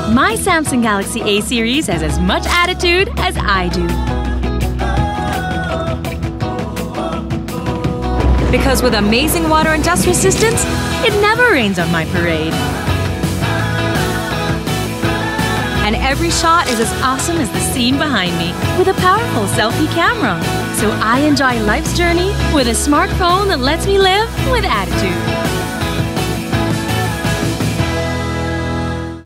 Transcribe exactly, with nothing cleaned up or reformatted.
My Samsung Galaxy A series has as much attitude as I do. Because with amazing water and dust resistance, it never rains on my parade. And every shot is as awesome as the scene behind me, with a powerful selfie camera. So I enjoy life's journey with a smartphone that lets me live with attitude.